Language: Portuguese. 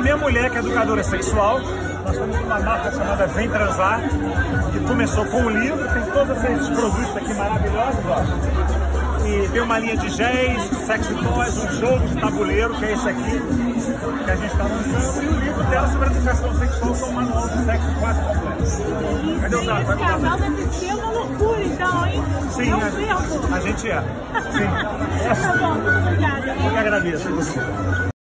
minha mulher, que é educadora sexual. Nós temos uma marca chamada Vem Transar, que começou com um livro, tem todos esses produtos aqui maravilhosos, ó. E tem uma linha de géis, sexy toys, um jogo de tabuleiro, que é esse aqui, que a gente está lançando, e o livro dela sobre educação sexual, que é um manual de sexo quase completo. Cadê o Zato? Esse canal deve ser uma loucura, então, hein? Sim, a gente é. Sim. Tá bom, muito obrigada. Eu que agradeço.